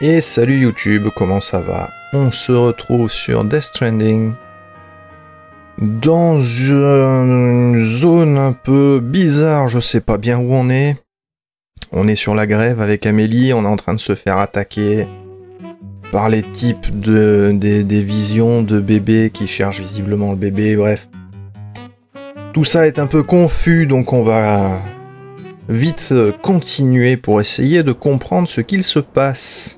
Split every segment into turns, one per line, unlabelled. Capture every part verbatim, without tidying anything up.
Et salut YouTube, comment ça va? On se retrouve sur Death Stranding dans une zone un peu bizarre, je sais pas bien où on est. On est sur la grève avec Amélie, on est en train de se faire attaquer par les types de des, des visions de bébés qui cherchent visiblement le bébé, bref. Tout ça est un peu confus, donc on va vite continuer pour essayer de comprendre ce qu'il se passe.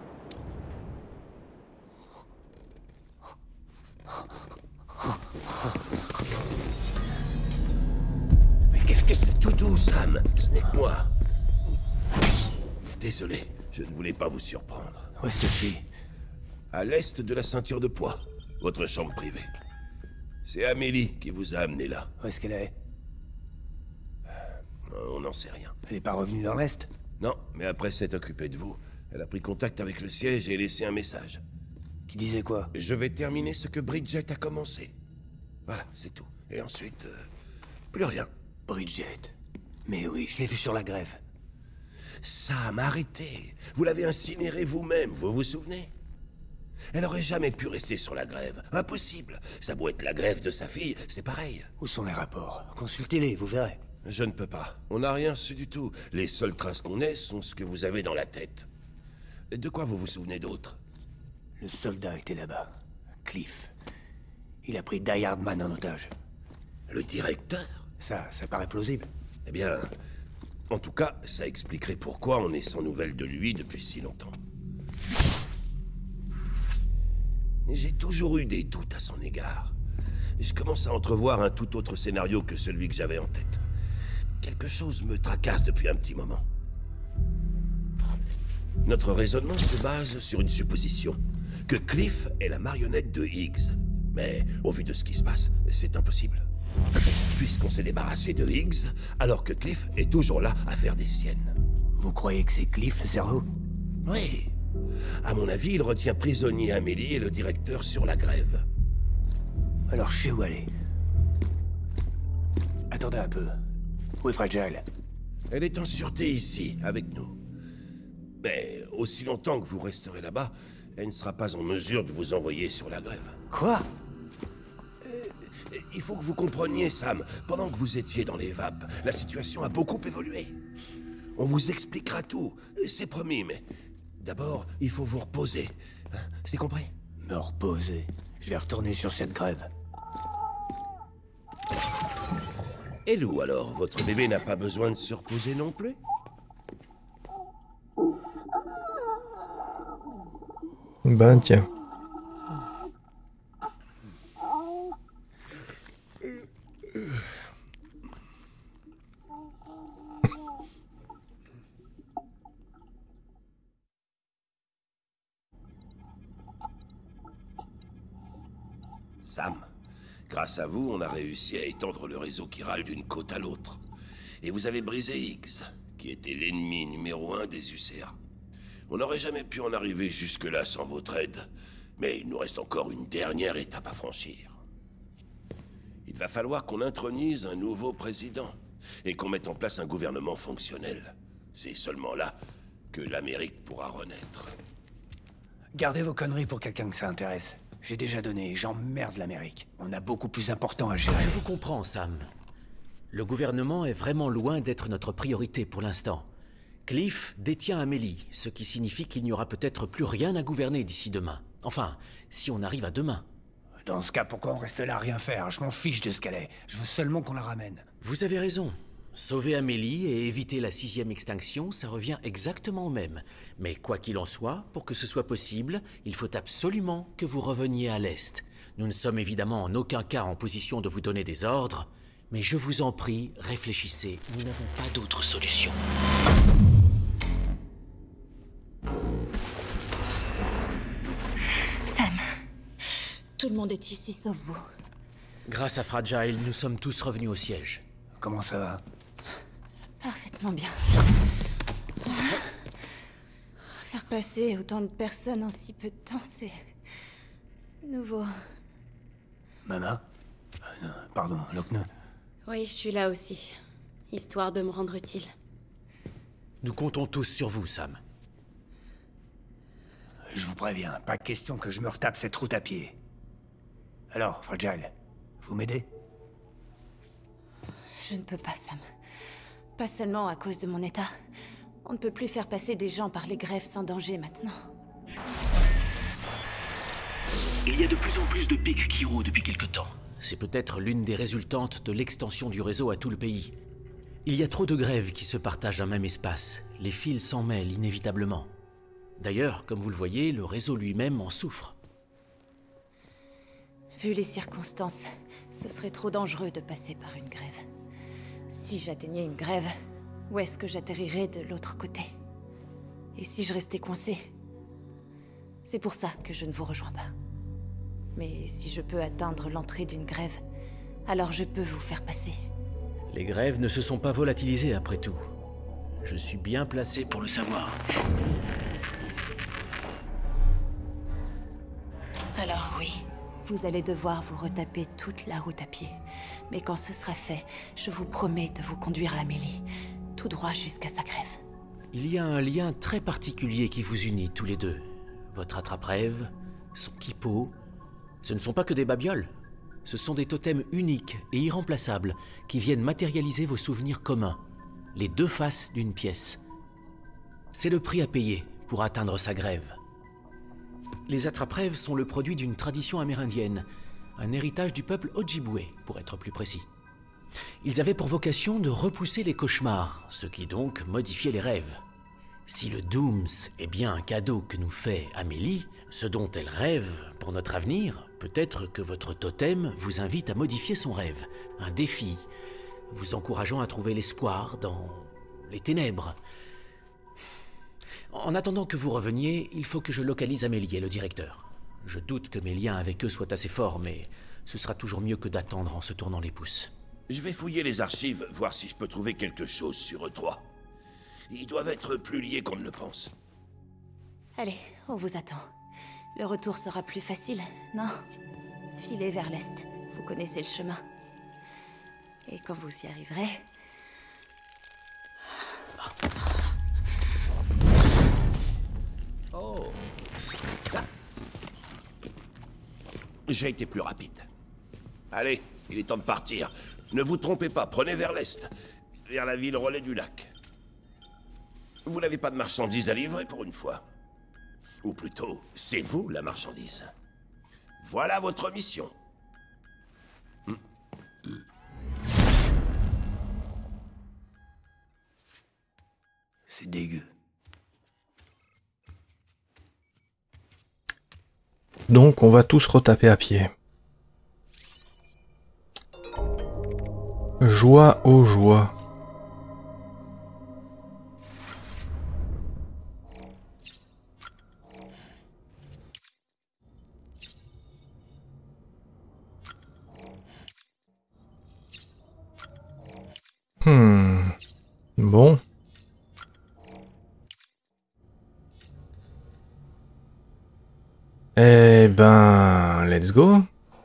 Mais qu'est-ce que c'est tout doux, Sam? Ce n'est que moi. Désolé, je ne voulais pas vous surprendre.
Où est Sophie?
À l'est de la ceinture de poids, votre chambre privée. C'est Amélie qui vous a amené là.
Où est-ce qu'elle est?
On n'en sait rien.
Elle est pas revenue dans l'Est?
Non, mais après s'être occupée de vous, elle a pris contact avec le siège et laissé un message.
Qui disait quoi?
Je vais terminer ce que Bridget a commencé. Voilà, c'est tout. Et ensuite, euh, plus rien.
Bridget. Mais oui, je l'ai vue sur la grève.
Sam, arrêtez. Vous l'avez incinérée vous-même, vous vous souvenez? Elle aurait jamais pu rester sur la grève. Impossible. Ça doit être la grève de sa fille, c'est pareil.
Où sont les rapports? Consultez-les, vous verrez.
Je ne peux pas. On n'a rien su du tout. Les seules traces qu'on ait sont ce que vous avez dans la tête. De quoi vous vous souvenez d'autre?
Le soldat était là-bas. Cliff. Il a pris Die Hardman en otage.
Le directeur?
Ça, ça paraît plausible.
Eh bien, en tout cas, ça expliquerait pourquoi on est sans nouvelles de lui depuis si longtemps. J'ai toujours eu des doutes à son égard. Je commence à entrevoir un tout autre scénario que celui que j'avais en tête. Quelque chose me tracasse depuis un petit moment. Notre raisonnement se base sur une supposition, que Cliff est la marionnette de Higgs. Mais au vu de ce qui se passe, c'est impossible. Puisqu'on s'est débarrassé de Higgs, alors que Cliff est toujours là à faire des siennes.
Vous croyez que c'est Cliff, le cerveau?
Oui. À mon avis, il retient prisonnier Amélie et le directeur sur la grève.
Alors je sais où aller. Attendez un peu. Où est Fragile?
Elle est en sûreté ici, avec nous. Mais aussi longtemps que vous resterez là-bas, elle ne sera pas en mesure de vous envoyer sur la grève.
Quoi?
Euh, il faut que vous compreniez, Sam. Pendant que vous étiez dans les vapes, la situation a beaucoup évolué. On vous expliquera tout, c'est promis, mais... D'abord, il faut vous reposer. C'est compris?
Me reposer. Je vais retourner sur cette grève.
Et Lou, alors? Votre bébé n'a pas besoin de se reposer non plus?
Ben tiens.
Sam, grâce à vous, on a réussi à étendre le réseau qui râle d'une côte à l'autre. Et vous avez brisé Higgs, qui était l'ennemi numéro un des U C A. On n'aurait jamais pu en arriver jusque-là sans votre aide, mais il nous reste encore une dernière étape à franchir. Il va falloir qu'on intronise un nouveau président, et qu'on mette en place un gouvernement fonctionnel. C'est seulement là que l'Amérique pourra renaître.
Gardez vos conneries pour quelqu'un que ça intéresse. J'ai déjà donné, j'emmerde l'Amérique. On a beaucoup plus important à gérer.
Je vous comprends, Sam. Le gouvernement est vraiment loin d'être notre priorité pour l'instant. Cliff détient Amélie, ce qui signifie qu'il n'y aura peut-être plus rien à gouverner d'ici demain. Enfin, si on arrive à demain.
Dans ce cas, pourquoi on reste là à rien faire? Je m'en fiche de ce qu'elle est. Je veux seulement qu'on la ramène.
Vous avez raison. Sauver Amélie et éviter la sixième extinction, ça revient exactement au même. Mais quoi qu'il en soit, pour que ce soit possible, il faut absolument que vous reveniez à l'Est. Nous ne sommes évidemment en aucun cas en position de vous donner des ordres, mais je vous en prie, réfléchissez. Nous n'avons pas d'autre solution.
Sam, tout le monde est ici sauf vous.
Grâce à Fragile, nous sommes tous revenus au siège.
Comment ça va?
Parfaitement bien. Faire passer autant de personnes en si peu de temps, c'est... nouveau.
Mama? Euh, non, pardon, Lochne.
Oui, je suis là aussi. Histoire de me rendre utile.
Nous comptons tous sur vous, Sam.
Je vous préviens, pas question que je me retape cette route à pied. Alors, Fragile, vous m'aidez?
Je ne peux pas, Sam. Pas seulement à cause de mon état. On ne peut plus faire passer des gens par les grèves sans danger maintenant.
Il y a de plus en plus de pics qui roulent depuis quelque temps. C'est peut-être l'une des résultantes de l'extension du réseau à tout le pays. Il y a trop de grèves qui se partagent un même espace. Les fils s'en mêlent inévitablement. D'ailleurs, comme vous le voyez, le réseau lui-même en souffre.
Vu les circonstances, ce serait trop dangereux de passer par une grève. Si j'atteignais une grève, où est-ce que j'atterrirais de l'autre côté? Et si je restais coincée? C'est pour ça que je ne vous rejoins pas. Mais si je peux atteindre l'entrée d'une grève, alors je peux vous faire passer.
Les grèves ne se sont pas volatilisées après tout. Je suis bien placé pour le savoir.
Alors oui, vous allez devoir vous retaper toute la route à pied. Mais quand ce sera fait, je vous promets de vous conduire à Amélie, tout droit jusqu'à sa grève.
Il y a un lien très particulier qui vous unit tous les deux. Votre attrape-rêve, son kippo, ce ne sont pas que des babioles. Ce sont des totems uniques et irremplaçables qui viennent matérialiser vos souvenirs communs, les deux faces d'une pièce. C'est le prix à payer pour atteindre sa grève. Les attrape-rêves sont le produit d'une tradition amérindienne, un héritage du peuple Ojibwe, pour être plus précis. Ils avaient pour vocation de repousser les cauchemars, ce qui donc modifiait les rêves. Si le Dooms est bien un cadeau que nous fait Amélie, ce dont elle rêve pour notre avenir, peut-être que votre totem vous invite à modifier son rêve, un défi, vous encourageant à trouver l'espoir dans les ténèbres. En attendant que vous reveniez, il faut que je localise Amélie et le directeur. Je doute que mes liens avec eux soient assez forts, mais ce sera toujours mieux que d'attendre en se tournant les pouces.
Je vais fouiller les archives, voir si je peux trouver quelque chose sur eux trois. Ils doivent être plus liés qu'on ne le pense.
Allez, on vous attend. Le retour sera plus facile, non? Filez vers l'est, vous connaissez le chemin. Et quand vous y arriverez...
Oh. J'ai été plus rapide. Allez, il est temps de partir. Ne vous trompez pas, prenez vers l'est, vers la ville relais du lac. Vous n'avez pas de marchandises à livrer pour une fois. Ou plutôt, c'est vous la marchandise. Voilà votre mission.
C'est dégueu.
Donc on va tous retaper à pied. Joie aux joies. Hmm. Bon. Eh ben, let's go.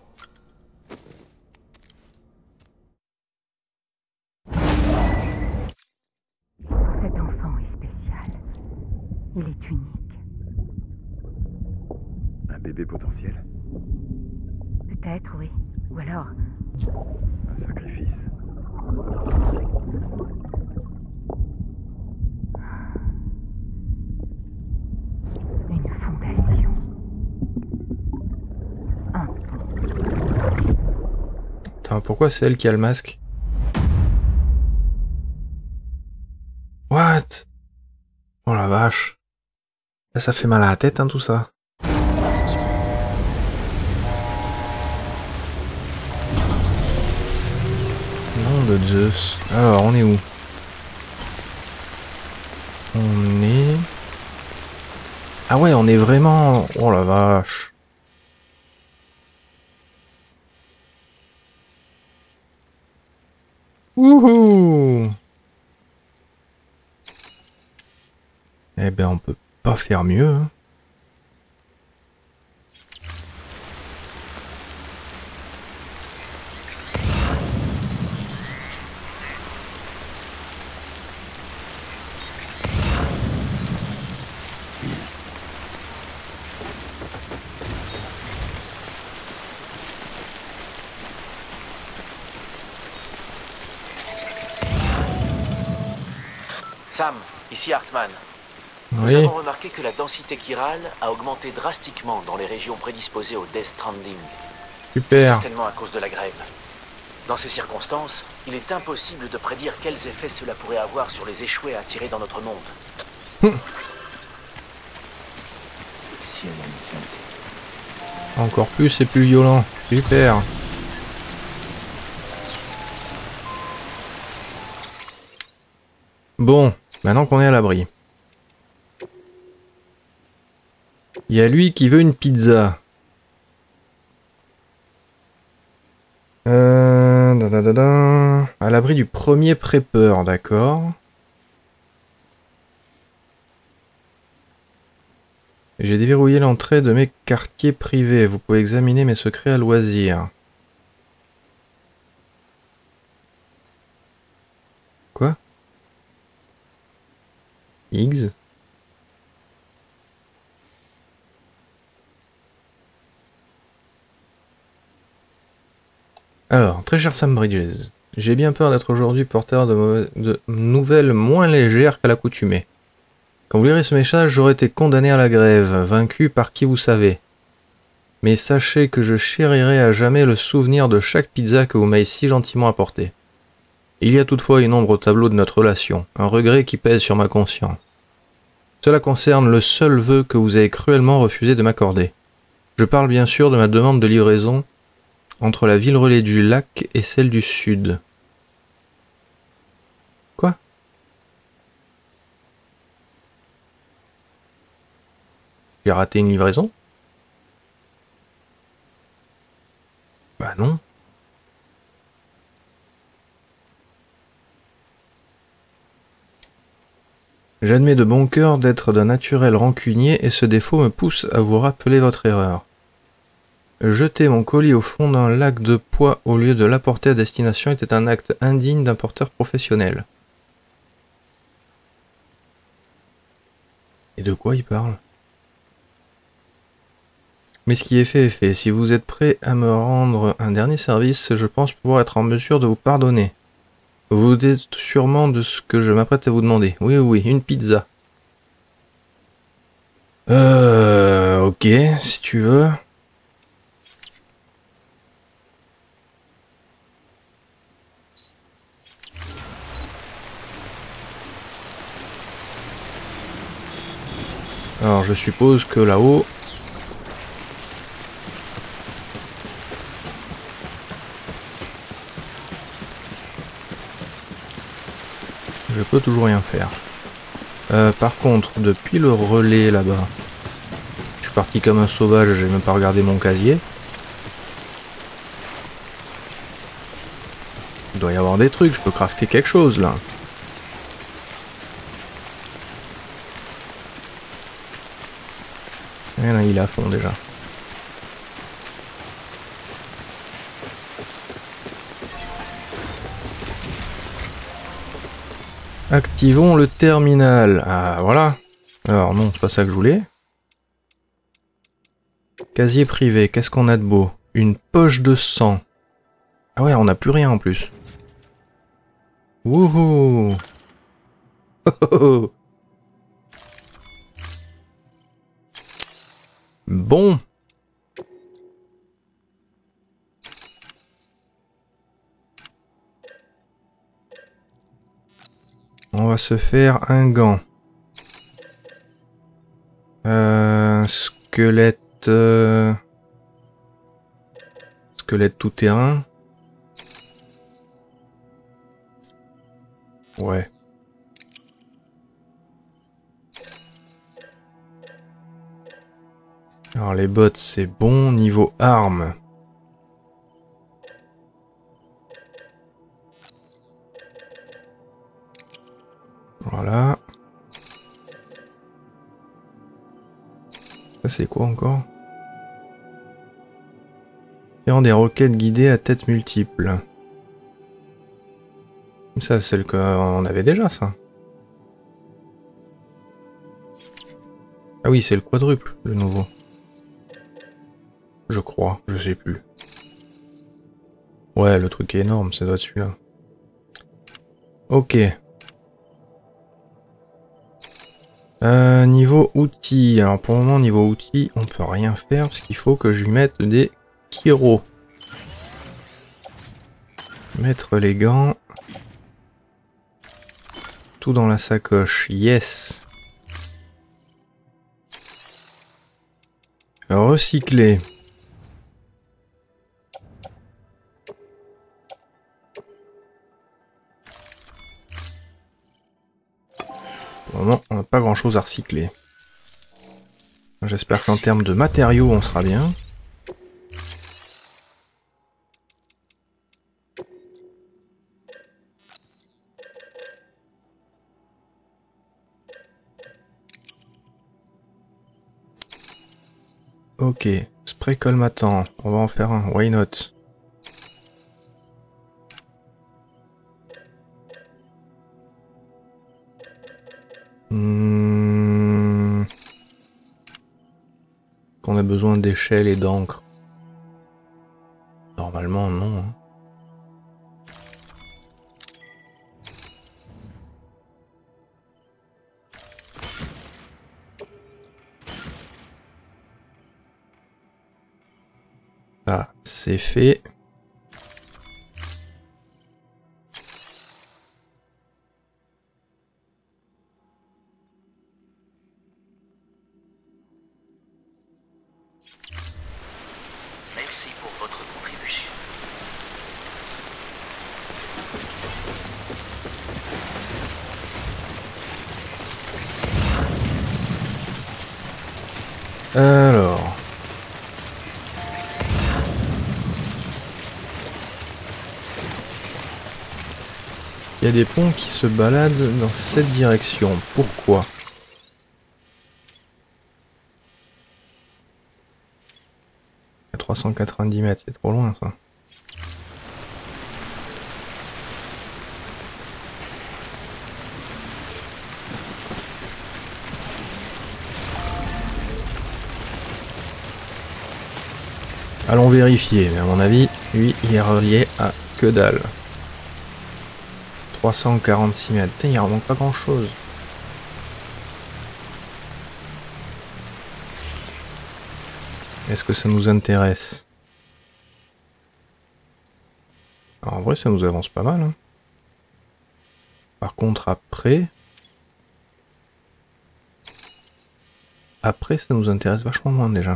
Cet enfant est spécial. Il est unique.
Un bébé potentiel?
Peut-être, oui. Ou alors...
Un sacrifice.
Une fondation. Un pont.
Attends, pourquoi c'est elle qui a le masque? What? Oh la vache. Là, ça fait mal à la tête, hein, tout ça. Nom de Zeus. Alors, on est où? On est... Ah ouais, on est vraiment... Oh la vache. Wouhou! Eh ben, on peut pas faire mieux, hein.
Sam, ici Hartman.
Oui.
Nous avons remarqué que la densité chirale a augmenté drastiquement dans les régions prédisposées au Death Stranding. C'est
Super.
certainement à cause de la grève. Dans ces circonstances, il est impossible de prédire quels effets cela pourrait avoir sur les échoués attirés dans notre monde.
Le ciel est
Encore plus et plus violent. Super. Bon, maintenant qu'on est à l'abri. Il y a lui qui veut une pizza. Euh, da, da, da, da. À l'abri du premier prépeur, d'accord. J'ai déverrouillé l'entrée de mes quartiers privés. Vous pouvez examiner mes secrets à loisir. Quoi? Higgs? Alors, très cher Sam Bridges, j'ai bien peur d'être aujourd'hui porteur de, mauvais, de nouvelles moins légères qu'à l'accoutumée. Quand vous lirez ce message, j'aurais été condamné à la grève, vaincu par qui vous savez. Mais sachez que je chérirai à jamais le souvenir de chaque pizza que vous m'avez si gentiment apportée. Il y a toutefois une ombre au tableau de notre relation, un regret qui pèse sur ma conscience. Cela concerne le seul vœu que vous avez cruellement refusé de m'accorder. Je parle bien sûr de ma demande de livraison entre la ville relais du lac et celle du sud. Quoi? J'ai raté une livraison? Bah non. J'admets de bon cœur d'être d'un naturel rancunier et ce défaut me pousse à vous rappeler votre erreur. Jeter mon colis au fond d'un lac de pois au lieu de l'apporter à destination était un acte indigne d'un porteur professionnel. Et de quoi il parle? Mais ce qui est fait est fait. Si vous êtes prêt à me rendre un dernier service, je pense pouvoir être en mesure de vous pardonner. Vous vous dites sûrement de ce que je m'apprête à vous demander. Oui, oui, une pizza. Euh... Ok, si tu veux... Alors je suppose que là-haut... je peux toujours rien faire. Euh, par contre, depuis le relais là-bas, je suis parti comme un sauvage, j'ai même pas regardé mon casier. Il doit y avoir des trucs, je peux crafter quelque chose là. Et là, il est à fond déjà. Activons le terminal. Ah, voilà. Alors non, c'est pas ça que je voulais. Casier privé, qu'est-ce qu'on a de beau? Une poche de sang. Ah ouais, on n'a plus rien en plus. Wouhou. Oh, oh, oh. Bon. On va se faire un gant. Euh, squelette... Euh... Squelette tout terrain. Ouais. Alors les bottes c'est bon, niveau armes. Voilà. Ça c'est quoi encore? Faire des roquettes guidées à tête multiple. Ça c'est celle qu'on avait déjà ça. Ah oui c'est le quadruple, le nouveau. Je crois, je sais plus. Ouais, le truc est énorme, ça doit être celui-là. Ok. Euh, niveau outils. Alors pour le moment, niveau outils, on peut rien faire parce qu'il faut que je lui mette des Kiro. Mettre les gants. Tout dans la sacoche. Yes. Recycler. Pour le moment, on n'a pas grand chose à recycler. J'espère qu'en termes de matériaux, on sera bien. Ok, spray colmatant, on va en faire un, why not? Hmm... Qu'on a besoin d'échelles et d'encre. Normalement non. Hein. Ah, c'est fait.
Merci pour votre contribution.
Alors... Il y a des ponts qui se baladent dans cette direction. Pourquoi? À trois cent quatre-vingt-dix mètres, c'est trop loin ça. Allons vérifier, mais à mon avis, lui, il est relié à que dalle. trois cent quarante-six mètres. Putain, il ne remonte pas grand chose. Est-ce que ça nous intéresse? Alors, en vrai, ça nous avance pas mal. Hein. Par contre, après... Après, ça nous intéresse vachement moins déjà.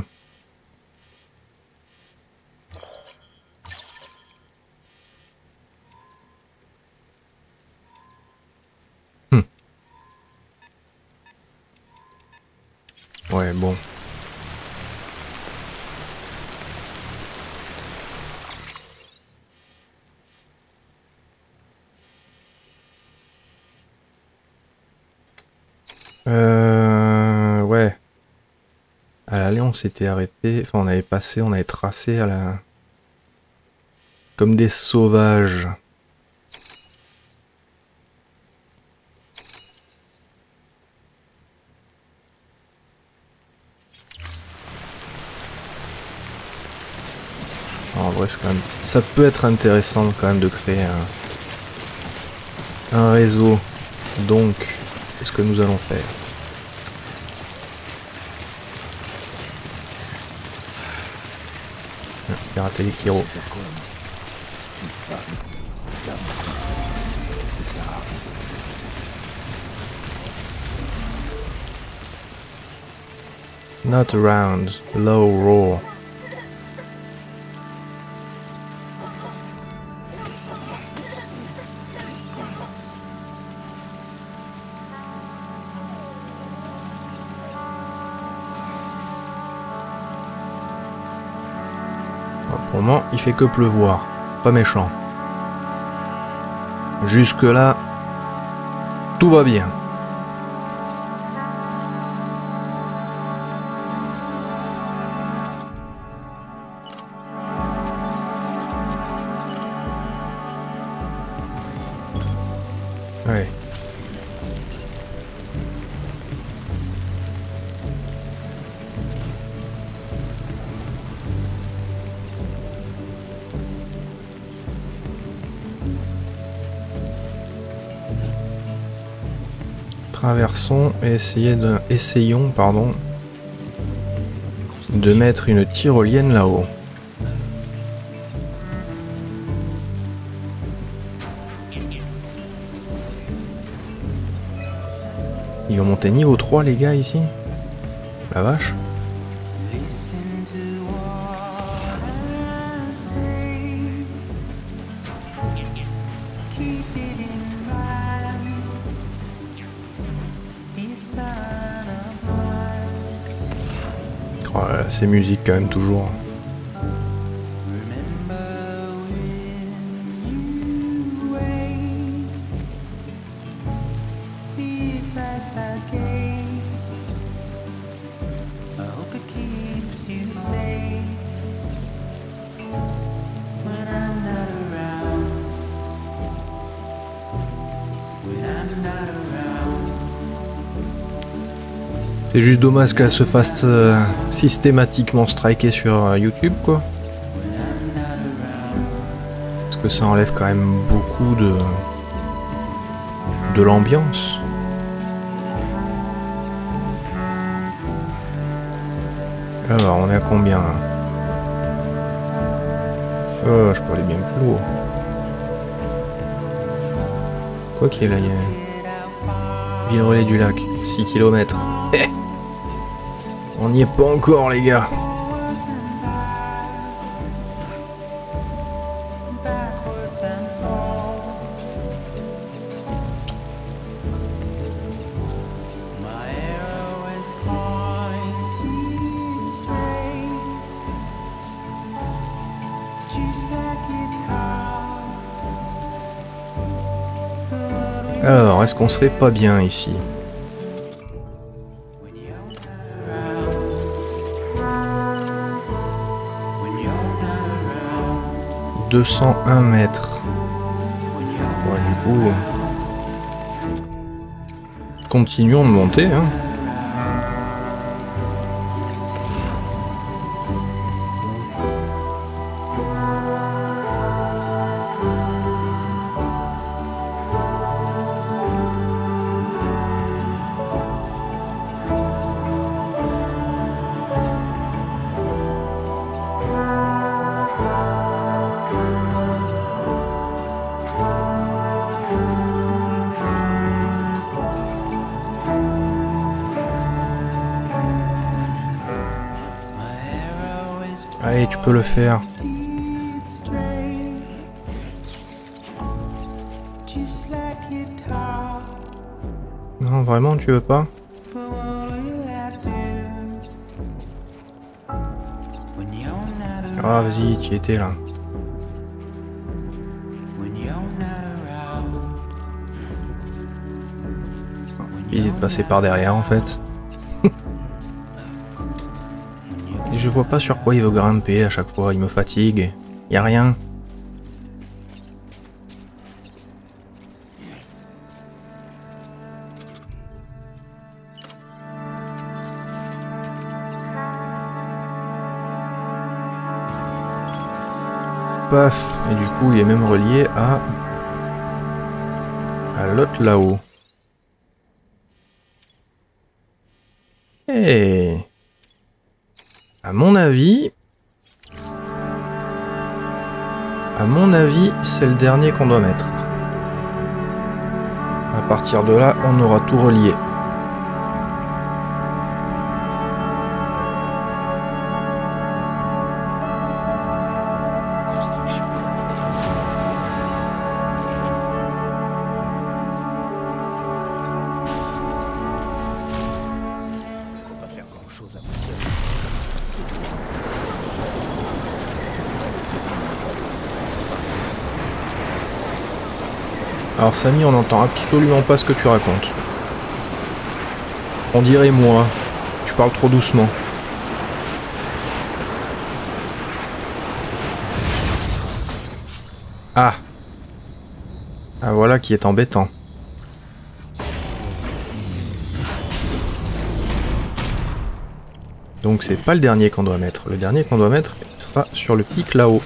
Ouais, bon. Euh... Ouais. À l'aller, on s'était arrêté. Enfin, on avait passé, on avait tracé à la... Comme des sauvages. En vrai, c'est quand même... ça peut être intéressant quand même de créer un, un réseau. Donc, c'est ce que nous allons faire. Pirater les Kiro. Not around, low roar. Pour le moment, il fait que pleuvoir. Pas méchant. Jusque là, tout va bien. Ouais. traversons et essayez de, essayons pardon, de mettre une tyrolienne là-haut. Ils vont monter niveau trois les gars ici. La vache. Oh là là, c'est musique quand même toujours. C'est juste dommage qu'elle se fasse euh, systématiquement striker sur euh, YouTube, quoi. Parce que ça enlève quand même beaucoup de de l'ambiance. Alors, on est à combien là? Oh, je peux aller bien plus haut. Quoi qu'il y ait là, il y a... Ville Relais du Lac, six kilomètres. On n'y est pas encore les gars. Alors, est-ce qu'on serait pas bien ici? deux cent un mètres. Ouais, du coup... Continuons de monter, hein. Allez, tu peux le faire. Non, vraiment, tu veux pas? Ah, vas-y, tu y étais là. Ils étaient passés par derrière en fait. Et je vois pas sur quoi il veut grimper à chaque fois, il me fatigue. Y a rien. Paf. Et du coup il est même relié à... à l'autre là-haut. Et... À mon avis... À mon avis, c'est le dernier qu'on doit mettre. À partir de là, on aura tout relié. Alors Samy, on n'entend absolument pas ce que tu racontes. On dirait moi, tu parles trop doucement. Ah. Ah voilà qui est embêtant. Donc c'est pas le dernier qu'on doit mettre. Le dernier qu'on doit mettre sera sur le pic là-haut.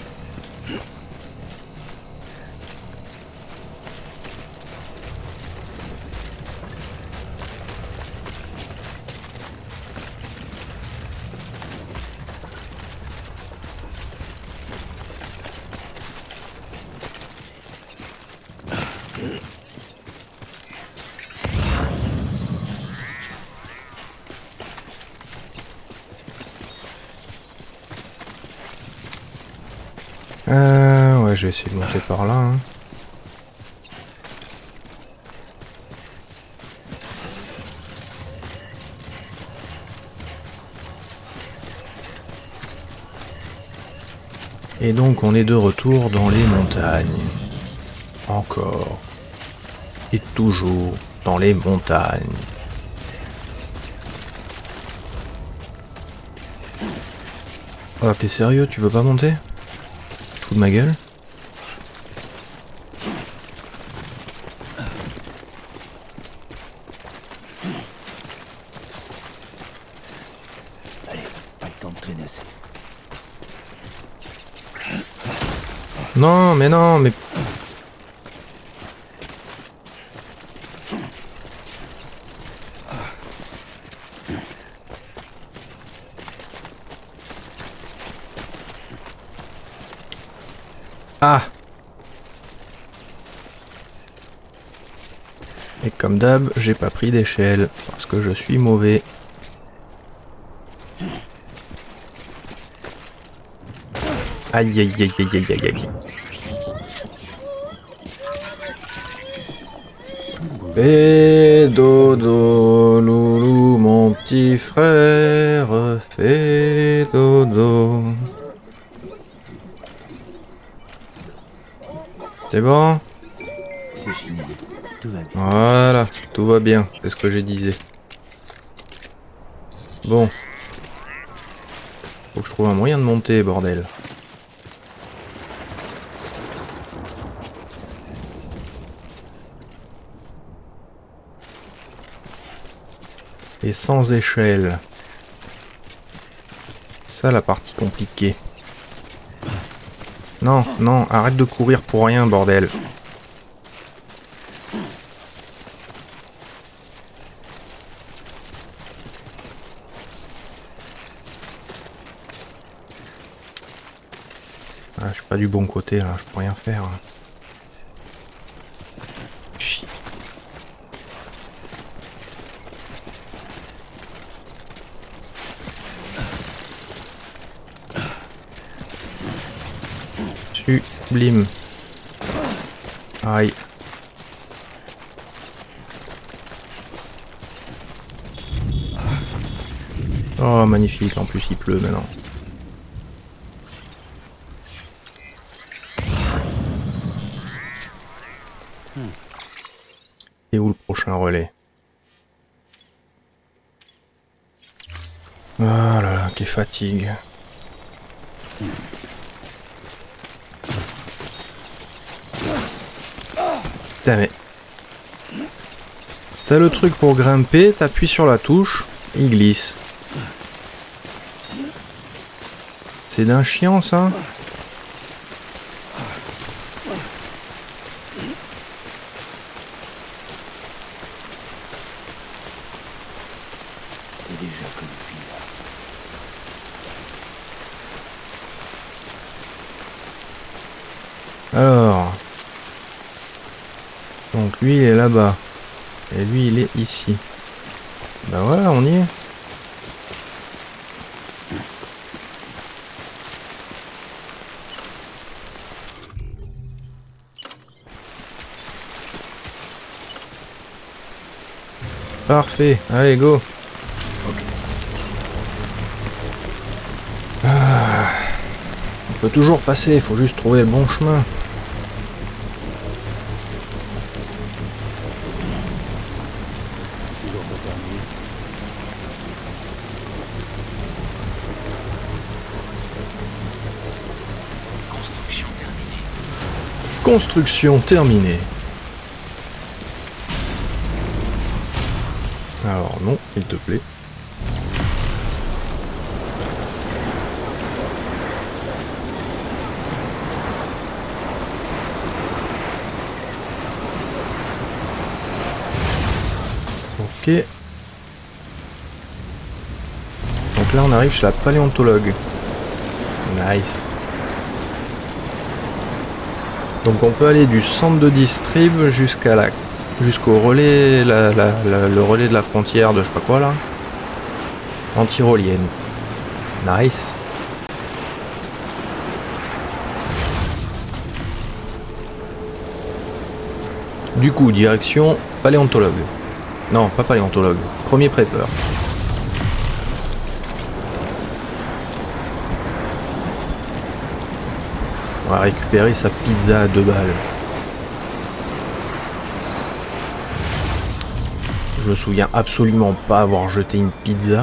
Euh, ouais, je vais essayer de monter par là. Hein. Et donc on est de retour dans les montagnes. Encore. Et toujours dans les montagnes. Oh, t'es sérieux? Tu veux pas monter? Tu te fous de ma gueule?
Allez, pas le temps de traîner.
Non, mais non, mais... Ah! Et comme d'hab, j'ai pas pris d'échelle, parce que je suis mauvais. Aïe aïe aïe aïe aïe aïe aïe. Fais dodo, loulou, mon petit frère, fais dodo. C'est bon?
C'est fini. Tout va bien.
Voilà, tout va bien, c'est ce que je disais. Bon. Faut que je trouve un moyen de monter, bordel. Et sans échelle. Ça la partie compliquée. Non, non, arrête de courir pour rien, bordel. Ah, je suis pas du bon côté là, je peux rien faire. Chut. Sublime. Aïe. Oh, magnifique, en plus il pleut maintenant. Et où le prochain relais? Oh là là, quelle fatigue. Putain mais... T'as le truc pour grimper, t'appuies sur la touche, il glisse. C'est d'un chiant ça.
T'es déjà comme lui là.
Alors... Donc lui il est là-bas. Et lui il est ici. Ben voilà, on y est. Parfait, allez go. Ah, on peut toujours passer, il faut juste trouver le bon chemin.
Toujours pas terminé.
Construction terminée.
Construction terminée. Alors non, s'il te plaît. Ok. Donc là on arrive chez la paléontologue. Nice. Donc on peut aller du centre de distrib jusqu'à la jusqu'au relais, la, la, la, le relais de la frontière de je sais pas quoi là. En tyrolienne. Nice. Du coup, direction paléontologue. Non, pas paléontologue. Premier prépeur. On va récupérer sa pizza à deux balles. Je me souviens absolument pas avoir jeté une pizza.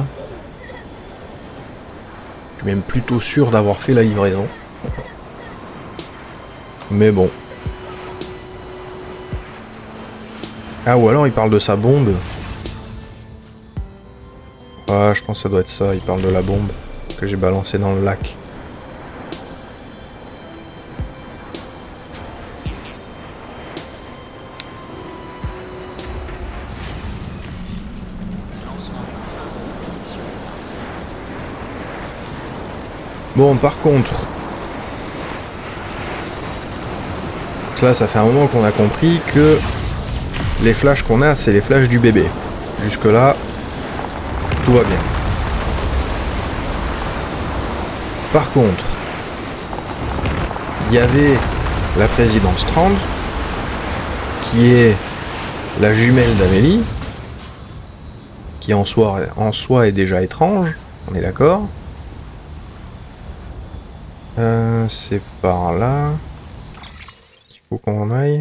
Je suis même plutôt sûr d'avoir fait la livraison. Mais bon. Ah, ou alors il parle de sa bombe. Ah, je pense que ça doit être ça, il parle de la bombe que j'ai balancée dans le lac. Bon, par contre, ça, ça fait un moment qu'on a compris que les flashs qu'on a, c'est les flashs du bébé. Jusque-là, tout va bien. Par contre, il y avait la présidence Strand, qui est la jumelle d'Amélie, qui en soi, en soi est déjà étrange, on est d'accord. Euh, c'est par là qu'il faut qu'on aille.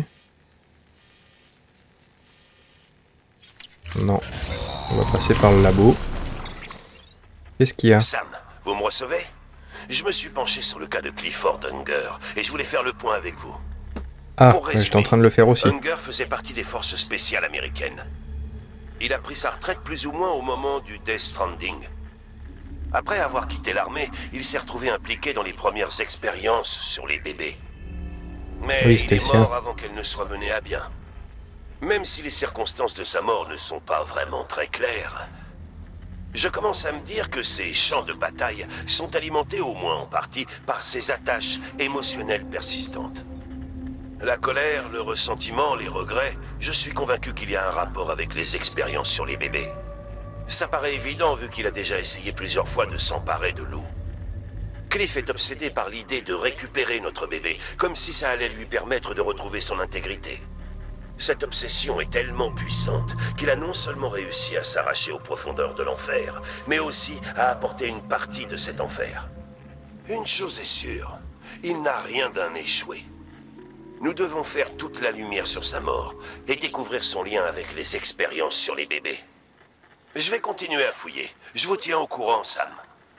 Non, on va passer par le labo. Qu'est-ce qu'il y a?
Sam, vous me recevez? Je me suis penché sur le cas de Clifford Unger et je voulais faire le point avec vous.
Ah,
Pour résumer,
j'étais en train de le faire aussi.
Unger faisait partie des forces spéciales américaines. Il a pris sa retraite plus ou moins au moment du Death Stranding. Après avoir quitté l'armée, il s'est retrouvé impliqué dans les premières expériences sur les bébés. Mais
oui,
il est
le
mort avant qu'elle ne soit menée à bien. Même si les circonstances de sa mort ne sont pas vraiment très claires, je commence à me dire que ces champs de bataille sont alimentés au moins en partie par ces attaches émotionnelles persistantes. La colère, le ressentiment, les regrets, je suis convaincu qu'il y a un rapport avec les expériences sur les bébés. Ça paraît évident vu qu'il a déjà essayé plusieurs fois de s'emparer de Lou. Cliff est obsédé par l'idée de récupérer notre bébé, comme si ça allait lui permettre de retrouver son intégrité. Cette obsession est tellement puissante qu'il a non seulement réussi à s'arracher aux profondeurs de l'enfer, mais aussi à apporter une partie de cet enfer. Une chose est sûre, il n'a rien d'un échoué. Nous devons faire toute la lumière sur sa mort et découvrir son lien avec les expériences sur les bébés. Je vais continuer à fouiller. Je vous tiens au courant, Sam.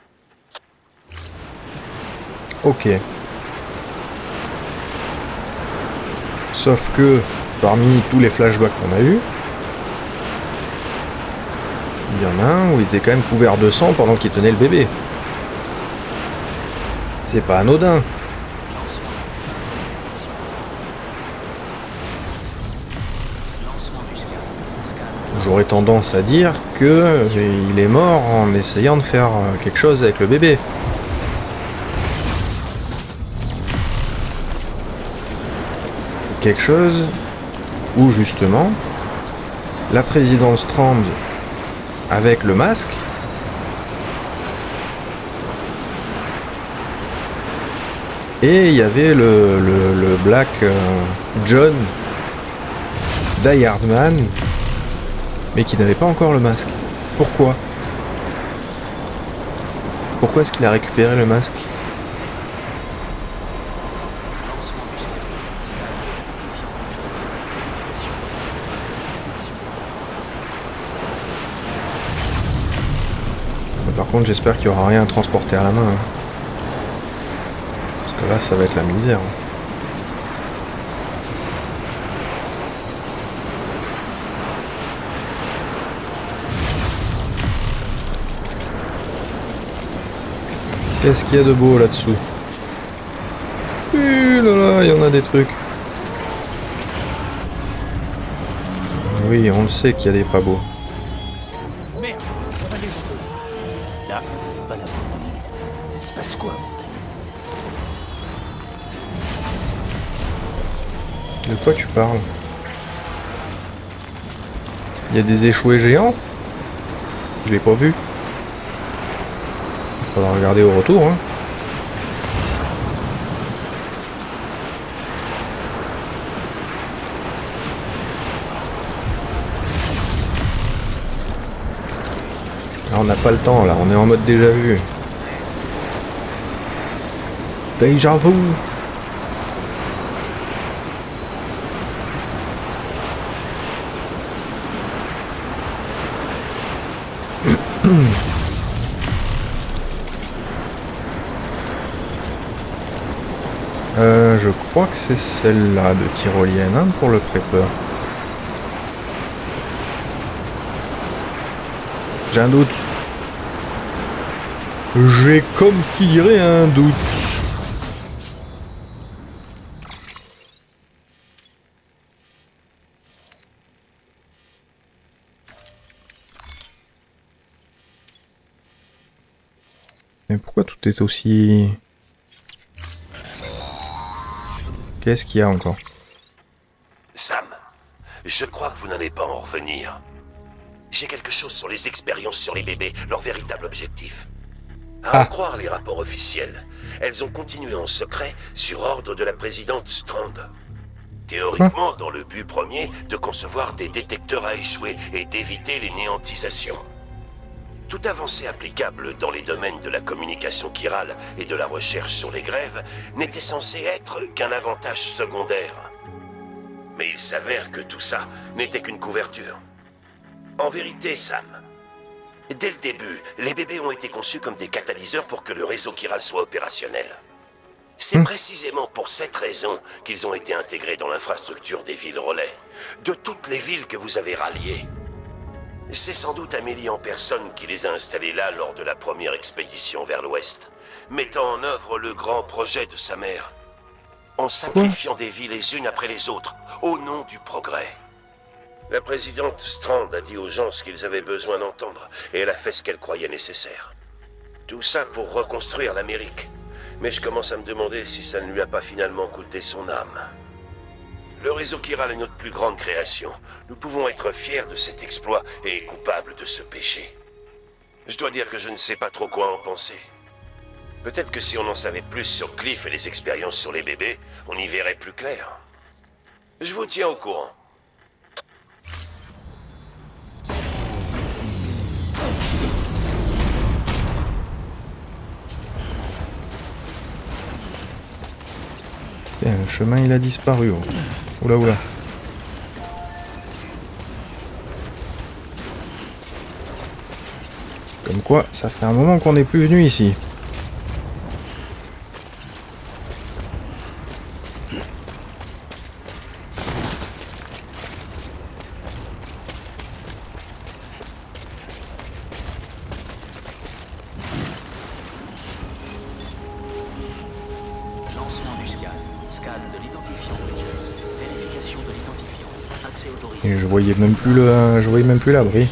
Ok. Sauf que, parmi tous les flashbacks qu'on a eus, il y en a un où il était quand même couvert de sang pendant qu'il tenait le bébé. C'est pas anodin. J'aurais tendance à dire que il est mort en essayant de faire quelque chose avec le bébé. Quelque chose où justement la présidence Strand avec le masque et il y avait le, le, le Black euh, John Die Hard Man, mais qui n'avait pas encore le masque. Pourquoi? Pourquoi est-ce qu'il a récupéré le masque? Par contre, j'espère qu'il n'y aura rien à transporter à la main. Hein. Parce que là, ça va être la misère. Qu'est-ce qu'il y a de beau là-dessous? Ouh là là, il y en a des trucs. Oui, on le sait qu'il y a des pas beaux.
Merde, on va les là, pas là. Il se passe quoi?
De quoi tu parles? Il y a des échoués géants? Je l'ai pas vu. Faudra regarder au retour, hein. Ah, on n'a pas le temps là, on est en mode déjà vu. Déjà vu. Euh, je crois que c'est celle-là de tyrolienne hein, pour le prépeur. J'ai un doute. J'ai comme qui dirait un doute. Mais pourquoi tout est aussi... Qu'est-ce qu'il y a encore?
Sam, je crois que vous n'allez pas en revenir. J'ai quelque chose sur les expériences sur les bébés, leur véritable objectif. À
Ah.
en croire les rapports officiels, elles ont continué en secret sur ordre de la présidente Strand. Théoriquement, dans le but premier de concevoir des détecteurs à échouer et d'éviter les néantisations. Toute avancée applicable dans les domaines de la communication chirale et de la recherche sur les grèves n'était censée être qu'un avantage secondaire. Mais il s'avère que tout ça n'était qu'une couverture. En vérité, Sam, dès le début, les bébés ont été conçus comme des catalyseurs pour que le réseau chiral soit opérationnel. C'est précisément pour cette raison qu'ils ont été intégrés dans l'infrastructure des villes relais, de toutes les villes que vous avez ralliées. C'est sans doute Amélie en personne qui les a installés là lors de la première expédition vers l'ouest, mettant en œuvre le grand projet de sa mère, en sacrifiant des vies les unes après les autres, au nom du progrès. La présidente Strand a dit aux gens ce qu'ils avaient besoin d'entendre, et elle a fait ce qu'elle croyait nécessaire. Tout ça pour reconstruire l'Amérique. Mais je commence à me demander si ça ne lui a pas finalement coûté son âme. Le réseau chiral est notre plus grande création. Nous pouvons être fiers de cet exploit et coupables de ce péché. Je dois dire que je ne sais pas trop quoi en penser. Peut-être que si on en savait plus sur Cliff et les expériences sur les bébés, on y verrait plus clair. Je vous tiens au courant.
Tiens, le chemin il a disparu. Oh. Oula oula. Comme quoi, ça fait un moment qu'on n'est plus venu ici. Et je voyais même plus le, je voyais même plus l'abri.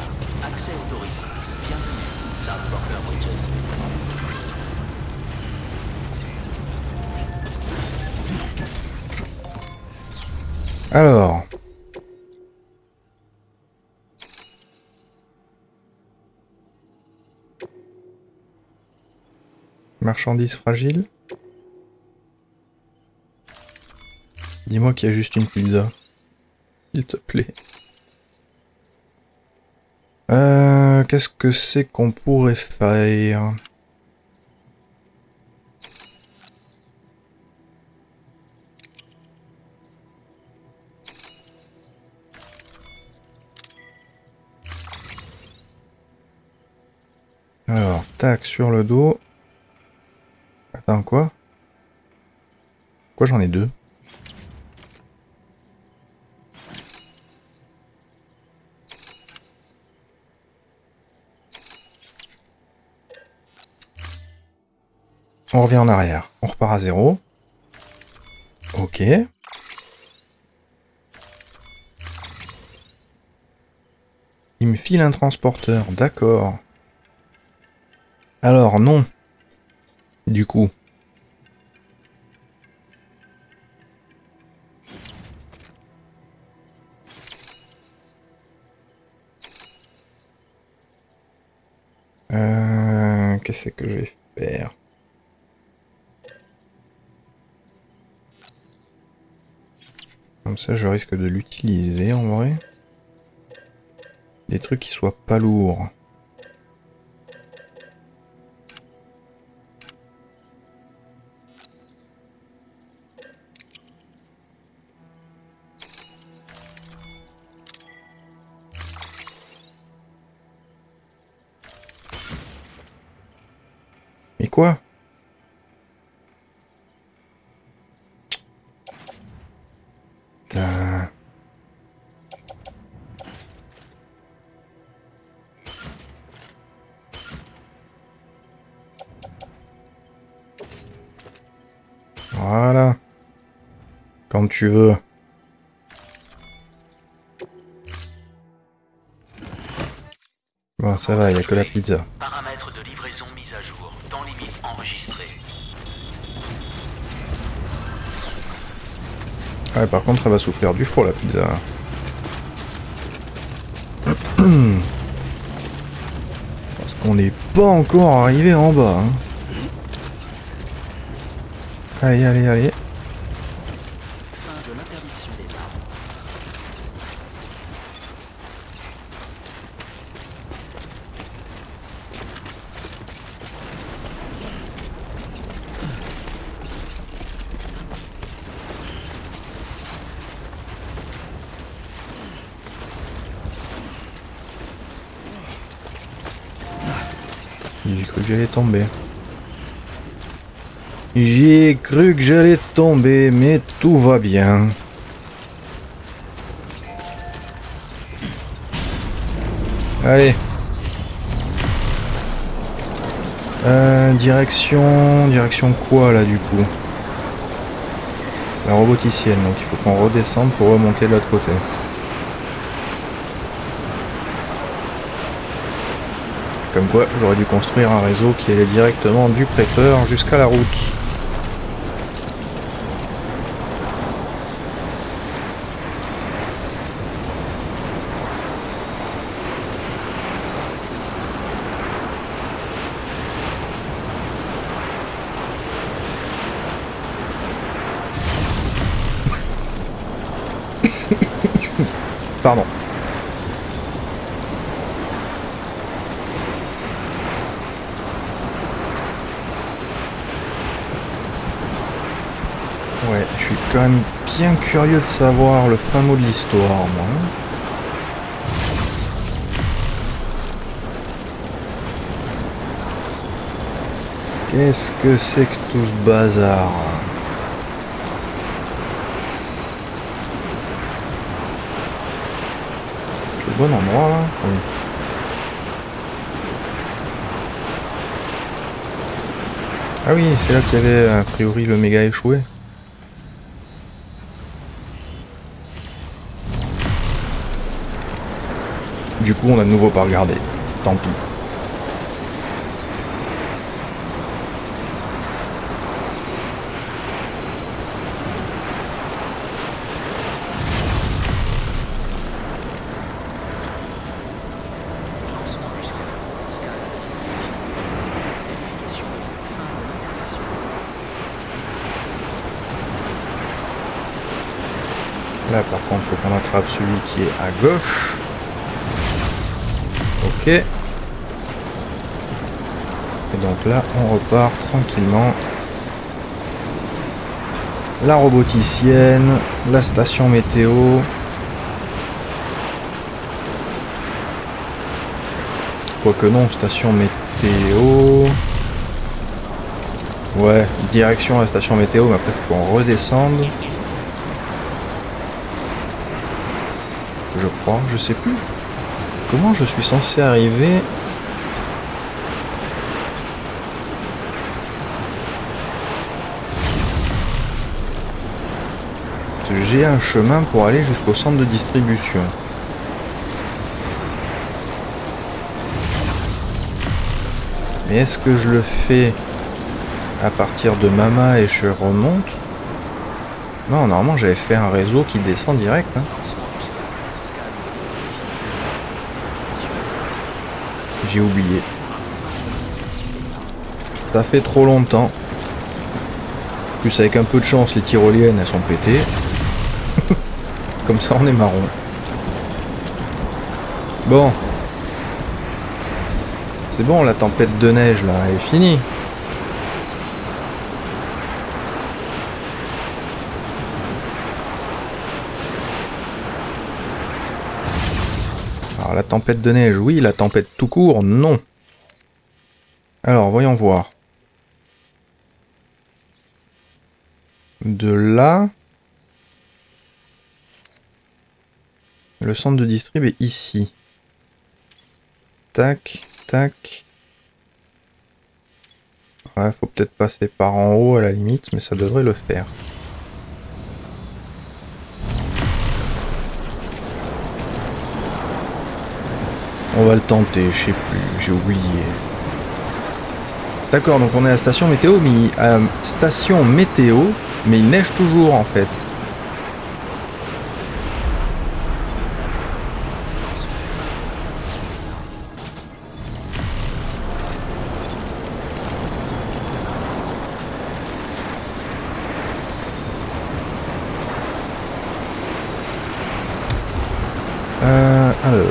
Alors. Marchandise fragile. Dis-moi qu'il y a juste une pizza. S'il te plaît. Euh, qu'est-ce que c'est qu'on pourrait faire? Alors, tac, sur le dos. Attends, quoi? Quoi, j'en ai deux? On revient en arrière. On repart à zéro. Ok. Il me file un transporteur. D'accord. Alors, non. Du coup. Euh, qu'est-ce que je vais faire? Comme ça, je risque de l'utiliser en vrai. Des trucs qui soient pas lourds. quoi? Putain. Voilà. Quand tu veux. Bon, ça va, il n'y a que la pizza.
Paramètres de livraison mis à jour. Temps limite enregistré.
Ouais, par contre, elle va souffrir du four, la pizza. Parce qu'on n'est pas encore arrivé en bas. Hein. Allez, allez, allez.
Fin de l'interdiction des armes.
J'ai cru que j'allais tomber. J'ai cru que j'allais tomber, mais tout va bien. Allez. Euh, direction... Direction quoi, là, du coup? La roboticienne, donc il faut qu'on redescende pour remonter de l'autre côté. Comme quoi, j'aurais dû construire un réseau qui allait directement du prêteur jusqu'à la route. Pardon. Ouais, je suis quand même bien curieux de savoir le fin mot de l'histoire, moi. Qu'est-ce que c'est que tout ce bazar? Je suis au bon endroit, là? Oui. Ah oui, c'est là qu'il y avait a priori le méga échoué. Du coup, on a de nouveau pas regardé. Tant pis. Là, par contre, il faut qu'on attrape celui qui est à gauche. Ok. Et donc là, on repart tranquillement. La roboticienne, la station météo. Quoique non, station météo. Ouais, direction à la station météo, mais après, il faut qu'on redescende. Je crois, je sais plus. Comment je suis censé arriver? J'ai un chemin pour aller jusqu'au centre de distribution. Mais est-ce que je le fais à partir de Mama et je remonte? Non, normalement j'avais fait un réseau qui descend direct. Hein. J'ai oublié. Ça fait trop longtemps. En plus, avec un peu de chance, les tyroliennes, elles sont pétées. Comme ça, on est marron. Bon. C'est bon, la tempête de neige, là, elle est finie. Alors, la tempête de neige, oui. La tempête tout court, non. Alors, voyons voir. de là. Le centre de distrib est ici. Tac, tac. Ouais, faut peut-être passer par en haut à la limite, mais ça devrait le faire. On va le tenter, je sais plus, j'ai oublié. D'accord, donc on est à la station météo, mais à station météo, mais il neige toujours en fait. Euh, alors.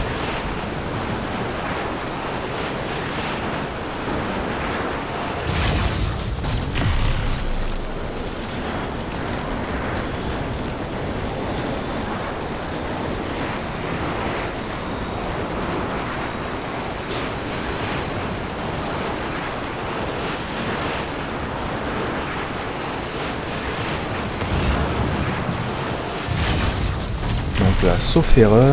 Là, sauf erreur,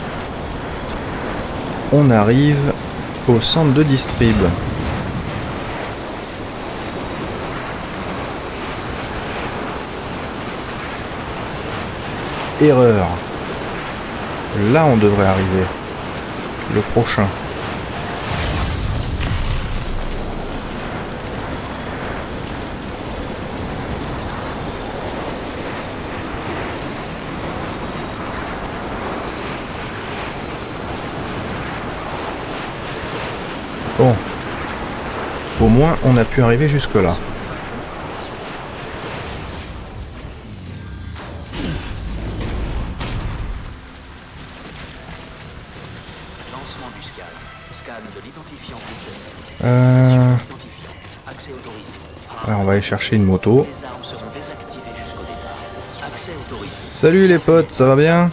on arrive au centre de distrib. Erreur. Là, on devrait arriver. Le prochain. Bon, au moins on a pu arriver jusque là.
Lancement du scan. Scan de l'identifiant.
Euh...
Accès autorisé.
Alors on va aller chercher une moto.
Les armes seront désactivées jusqu'au départ. Accès autorisé.
Salut les potes, ça va bien?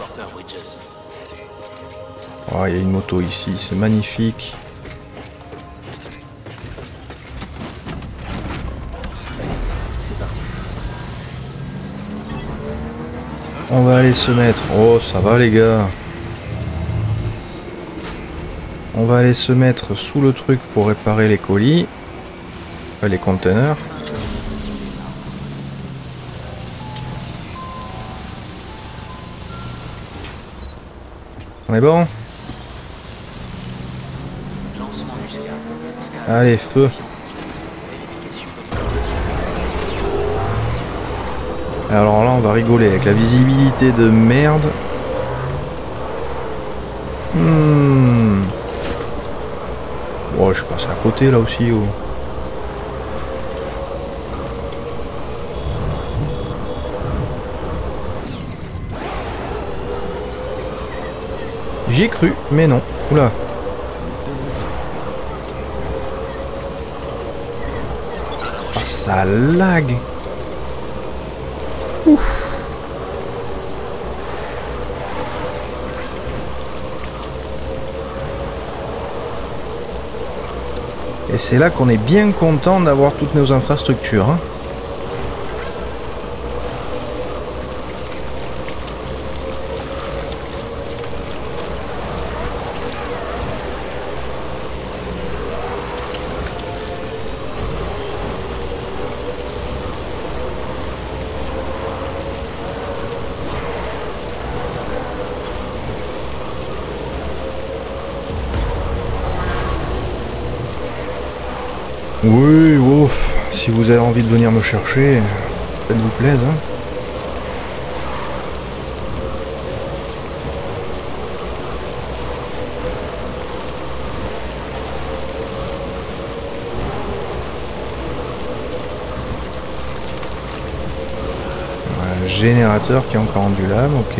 Oh, il y a une moto ici, c'est magnifique. On va aller se mettre... Oh, ça va les gars. On va aller se mettre sous le truc pour réparer les colis. Enfin, les containers. On est bon? Allez, feu. Alors là, on va rigoler avec la visibilité de merde. Hmm. Oh, je suis passé à côté là aussi. Oh. J'ai cru, mais non. Oula. Ah, ça lag. Ouf. Et c'est là qu'on est bien content d'avoir toutes nos infrastructures. Hein. Oui, ouf, si vous avez envie de venir me chercher, faites-vous plaisir. Hein. Un générateur qui est encore ondulable, ok.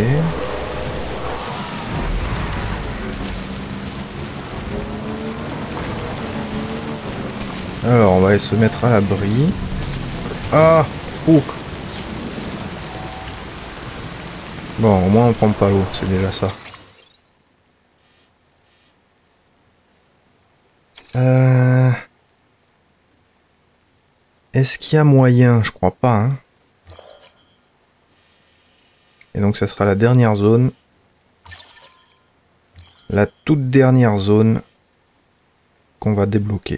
Alors, on va aller se mettre à l'abri. Ah, fou. Bon, au moins on prend pas l'eau, c'est déjà ça. Euh... Est-ce qu'il y a moyen? Je crois pas, hein. Et donc ça sera la dernière zone. La toute dernière zone qu'on va débloquer.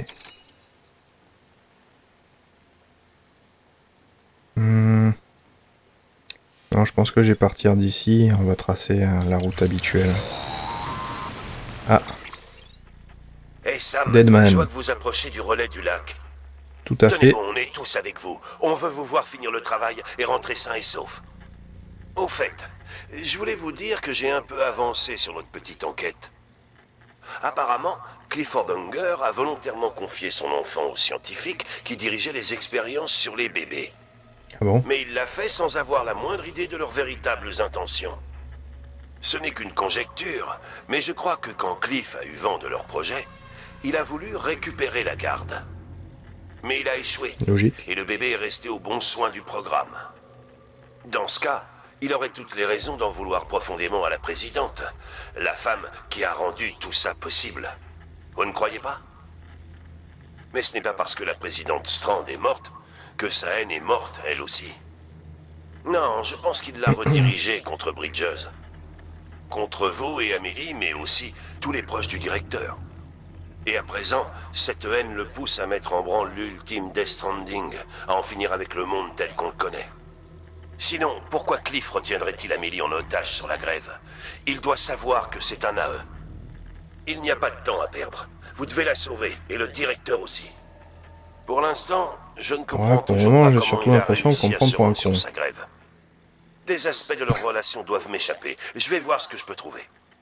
Hmm. Non, je pense que je vais partir d'ici. On va tracer euh, la route habituelle. Ah.
Hey Sam,
Deadman.
je vois que vous approchez du relais du lac.
Tout à
Tenez
fait.
bon, on est tous avec vous. On veut vous voir finir le travail et rentrer sain et sauf. Au fait, je voulais vous dire que j'ai un peu avancé sur notre petite enquête. Apparemment, Clifford Unger a volontairement confié son enfant aux scientifiques qui dirigeaient les expériences sur les bébés.
Ah bon?
Mais il l'a fait sans avoir la moindre idée de leurs véritables intentions. Ce n'est qu'une conjecture, mais je crois que quand Cliff a eu vent de leur projet, il a voulu récupérer la garde. Mais il a échoué.
Logique.
Et le bébé est resté au bon soin du programme. Dans ce cas, il aurait toutes les raisons d'en vouloir profondément à la présidente, la femme qui a rendu tout ça possible. Vous ne croyez pas? Mais ce n'est pas parce que la présidente Strand est morte que sa haine est morte, elle aussi. Non, je pense qu'il l'a redirigée contre Bridges. Contre vous et Amélie, mais aussi tous les proches du directeur. Et à présent, cette haine le pousse à mettre en branle l'ultime Death Stranding, à en finir avec le monde tel qu'on le connaît. Sinon, pourquoi Cliff retiendrait-il Amélie en otage sur la grève? Il doit savoir que c'est un A E. Il n'y a pas de temps à perdre. Vous devez la sauver, et le directeur aussi. Pour l'instant, je ne comprends
Ouais, pour le
toujours
moment,
pas
j'ai
comment
surtout
il a
l'impression
réussi
qu'on
à
prend
se
pour un
rendre sur
con.
sa grève. Des aspects de leur relation doivent m'échapper. Je vais voir ce que je peux trouver.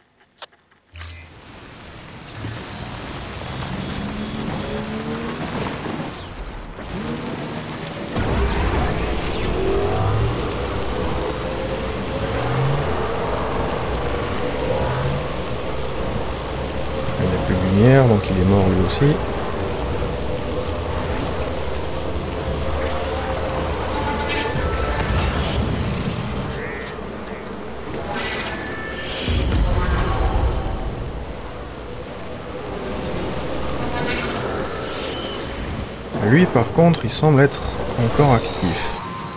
Il n'y a plus de lumière, donc il est mort lui aussi. Lui, par contre, il semble être encore actif.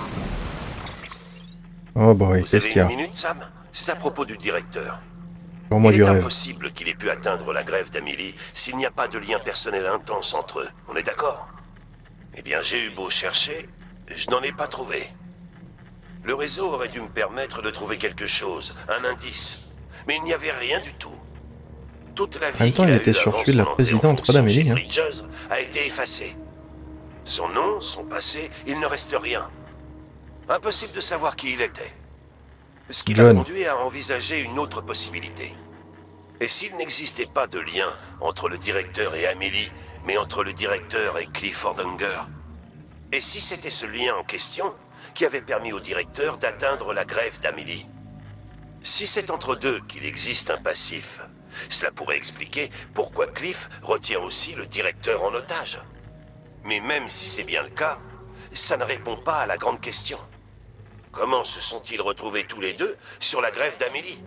Oh boy,
Vous
qu'est-ce
avez
qu'il y a?
une minute, Sam? C'est à propos du directeur.
Pour moi
Il
du
est
rêve.
impossible qu'il ait pu atteindre la grève d'Amélie s'il n'y a pas de lien personnel intense entre eux. On est d'accord? Eh bien, j'ai eu beau chercher, je n'en ai pas trouvé. Le réseau aurait dû me permettre de trouver quelque chose, un indice. Mais il n'y avait rien du tout. Toute la vie
En même temps,
qu'il
il
a
était
eue
sur
avant
celui de la
son entrée en
présidente
fonction
d'Amélie,
chez
hein.
Bridges a été effacée. Son nom, son passé, il ne reste rien. Impossible de savoir qui il était. Ce qui l'a
John.
conduit à envisager une autre possibilité. Et s'il n'existait pas de lien entre le directeur et Amélie, mais entre le directeur et Clifford Unger? Et si c'était ce lien en question qui avait permis au directeur d'atteindre la grève d'Amélie? Si c'est entre deux qu'il existe un passif, cela pourrait expliquer pourquoi Cliff retient aussi le directeur en otage. Mais même si c'est bien le cas, ça ne répond pas à la grande question. Comment se sont-ils retrouvés tous les deux sur la grève d'Amélie?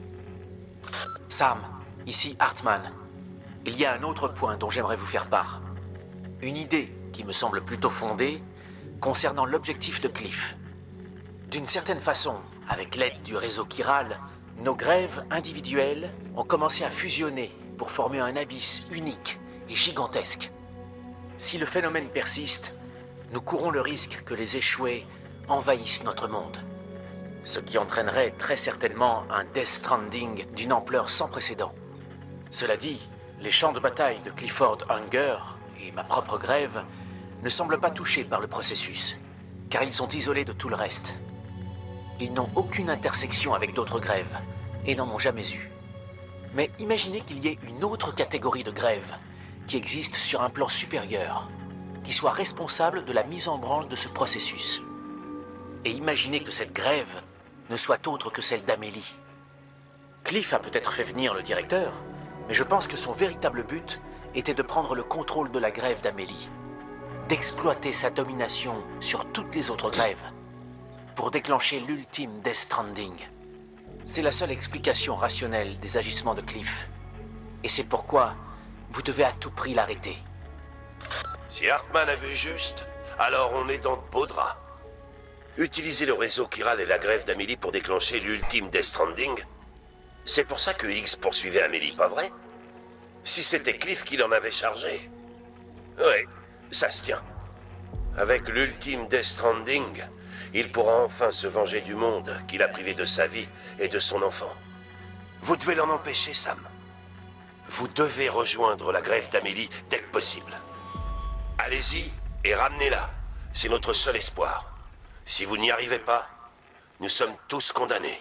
Sam, ici Hartman. Il y a un autre point dont j'aimerais vous faire part. Une idée qui me semble plutôt fondée concernant l'objectif de Cliff. D'une certaine façon, avec l'aide du réseau chiral, nos grèves individuelles ont commencé à fusionner pour former un abysse unique et gigantesque. Si le phénomène persiste, nous courons le risque que les échoués envahissent notre monde. Ce qui entraînerait très certainement un Death Stranding d'une ampleur sans précédent. Cela dit, les champs de bataille de Clifford Unger et ma propre grève ne semblent pas touchés par le processus, car ils sont isolés de tout le reste. Ils n'ont aucune intersection avec d'autres grèves, et n'en ont jamais eu. Mais imaginez qu'il y ait une autre catégorie de grèves qui existe sur un plan supérieur, qui soit responsable de la mise en branle de ce processus. Et imaginez que cette grève ne soit autre que celle d'Amélie. Cliff a peut-être fait venir le directeur, mais je pense que son véritable but était de prendre le contrôle de la grève d'Amélie, d'exploiter sa domination sur toutes les autres grèves, pour déclencher l'ultime Death Stranding. C'est la seule explication rationnelle des agissements de Cliff. Et c'est pourquoi vous devez à tout prix l'arrêter.
Si Hartman a vu juste, alors on est dans de beaux draps. Utiliser le réseau chiral et la grève d'Amélie pour déclencher l'ultime Death Stranding. C'est pour ça que Higgs poursuivait Amélie, pas vrai? Si c'était Cliff qui l'en avait chargé. Ouais, ça se tient. Avec l'ultime Death Stranding, il pourra enfin se venger du monde qu'il a privé de sa vie et de son enfant. Vous devez l'en empêcher, Sam. Vous devez rejoindre la grève d'Amélie dès que possible. Allez-y et ramenez-la. C'est notre seul espoir. Si vous n'y arrivez pas, nous sommes tous condamnés.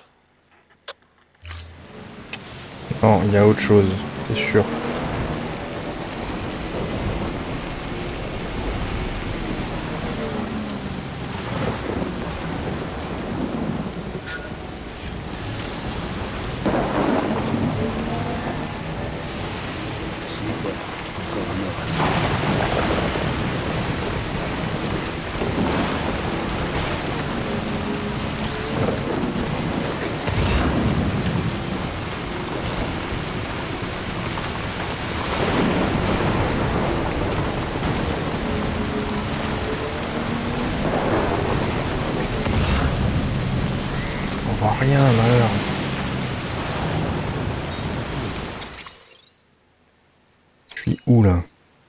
Non, il y a autre chose, c'est sûr. Rien, malheur. Je suis où là?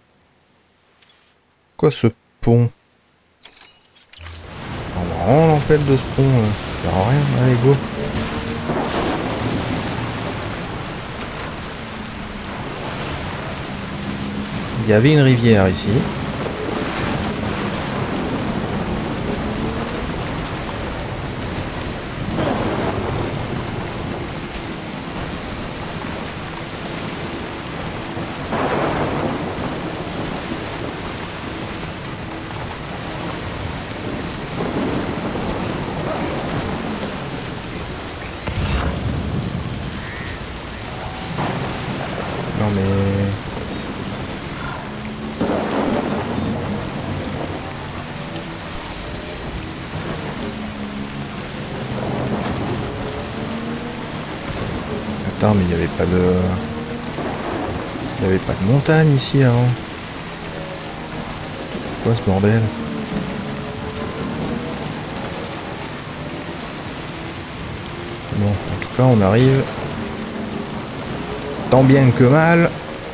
Quoi ce pont? On va vraiment l'empêche de ce pont là. Ça sert à rien, allez go. Il y avait une rivière ici. Non mais... Attends, mais il n'y avait pas de... Il n'y avait pas de montagne ici avant. C'est quoi ce bordel? Bon, en tout cas, on arrive... Tant bien que mal.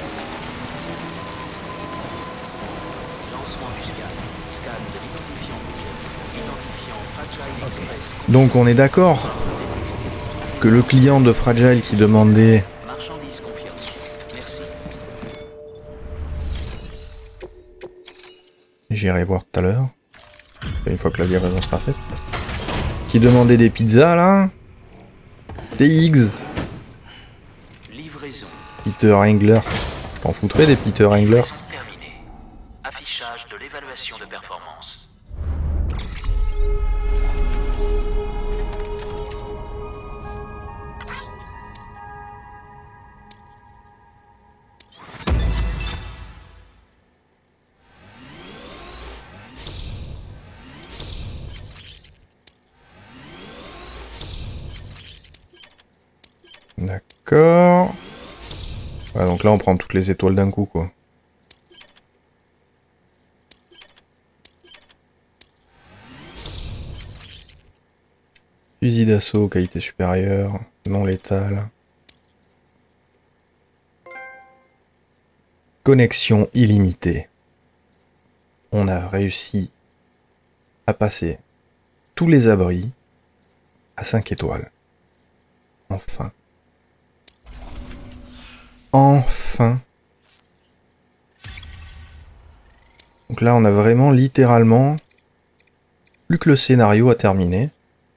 Donc on est d'accord que le client de Fragile qui demandait... J'irai voir tout à l'heure. Une fois que la livraison sera faite. Qui demandait des pizzas là. Des Higgs. Peter Engler. T'en foutrais des Peter Engler?
Affichage de l'évaluation de performance.
D'accord. Ouais, donc là on prend toutes les étoiles d'un coup quoi. Fusil d'assaut, qualité supérieure, non létale. Connexion illimitée. On a réussi à passer tous les abris à cinq étoiles. Enfin. Enfin. Donc là on a vraiment littéralement plus que le scénario à terminer.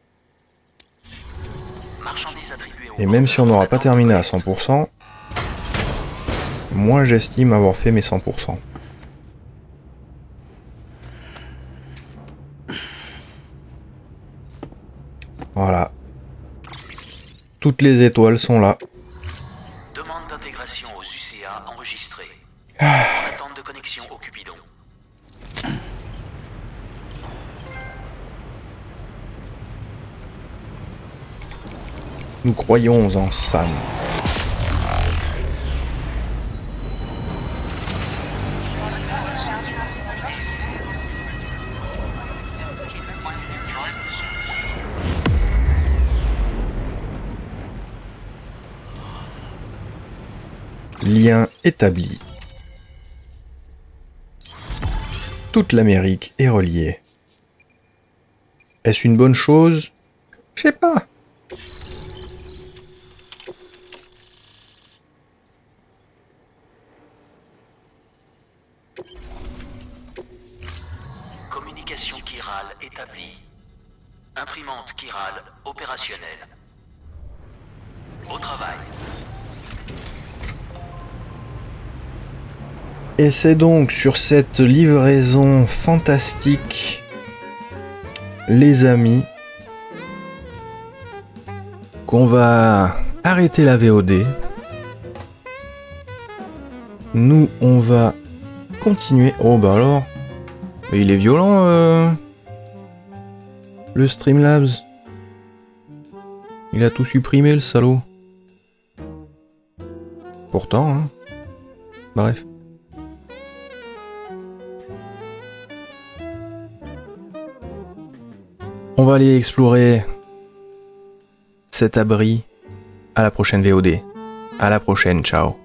Et même si on n'aura pas terminé à cent pour cent, moi j'estime avoir fait mes cent pour cent. Voilà. Toutes les étoiles sont là.
Demande d'intégration aux U C A enregistrée.
Ah.
En attente de connexion au Cupidon.
Nous croyons en Sam. Lien établi. Toute l'Amérique est reliée. Est-ce une bonne chose? Je sais pas.
Communication chirale établie. Imprimante chirale opérationnelle. Au travail.
Et c'est donc sur cette livraison fantastique, les amis, qu'on va arrêter la V O D. Nous, on va continuer. Oh bah alors, il est violent, euh, le Streamlabs. Il a tout supprimé, le salaud. Pourtant, hein. Bref. On va aller explorer cet abri. À la prochaine V O D. À la prochaine, ciao.